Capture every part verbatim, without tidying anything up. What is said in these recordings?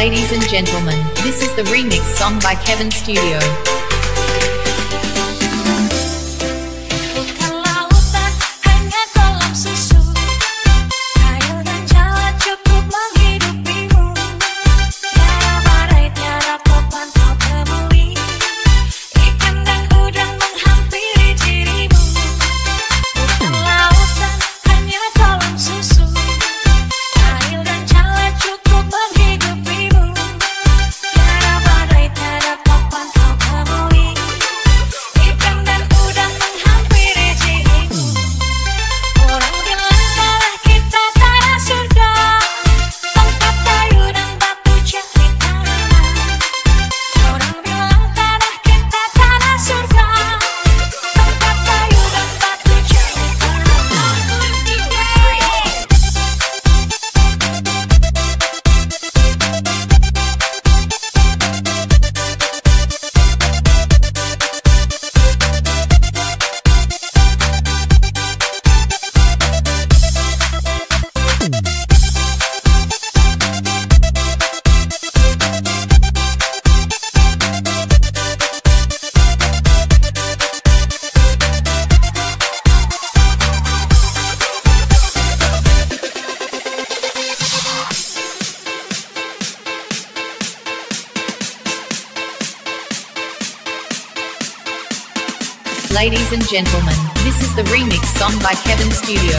Ladies and gentlemen, this is the remix song by Kevin Studio. Bukan lautan, hanya kolam susu. Air dan jalan cukup menghidupimu. Tiada badai, tiada topan kau temui. Ikan dan udang menghampiri dirimu. Bukan lautan, hanya kolam susu. Air dan jalan cukup menghidupimu. Tiada badai, tiada topan kau temui. Ikan dan udang menghampiri dirimu. Orang bilang kalau kita tanah surga, tempat kayu dan batu jadi tanah. Orang bilang tanah kita tanah surga, tempat kayu dan batu jadi tanah. Ladies and gentlemen, this is the remix song by Kevin Studio.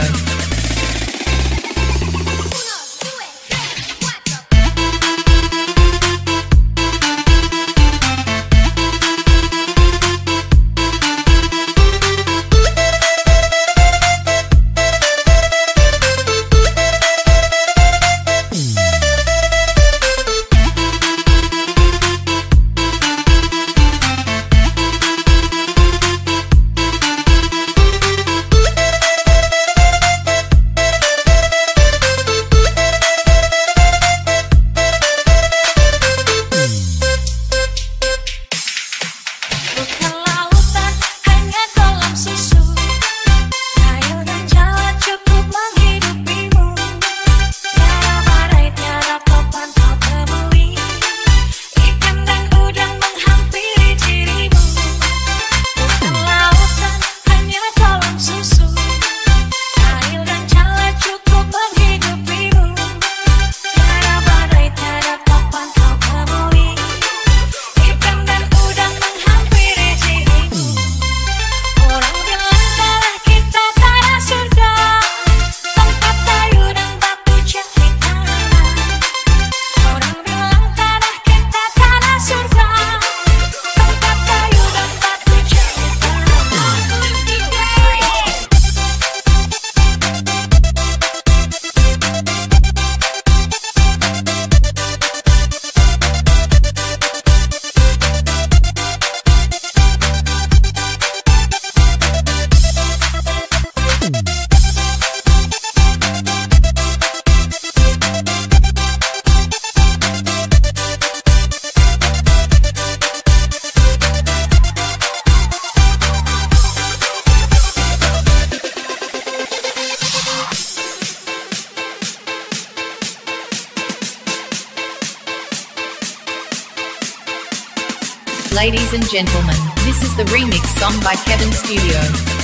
Bukan lautan, hanya kolam susu. Air dan jalan cukup menghidupimu. Tiada badai, tiada topan kau temui. Ikan dan udang menghampiri dirimu. Bukan lautan, hanya kolam susu. Air dan jalan cukup menghidupimu. Tiada badai, tiada topan kau temui. Ikan dan udang menghampiri dirimu. Orang bilang kalau kita tanah surga, tempat kayu dan batu jadi tanah. Orang bilang tanah kita tanah surga, tempat kayu dan batu jadi tanah. Ladies and gentlemen, this is the remix song by Kevin Studio.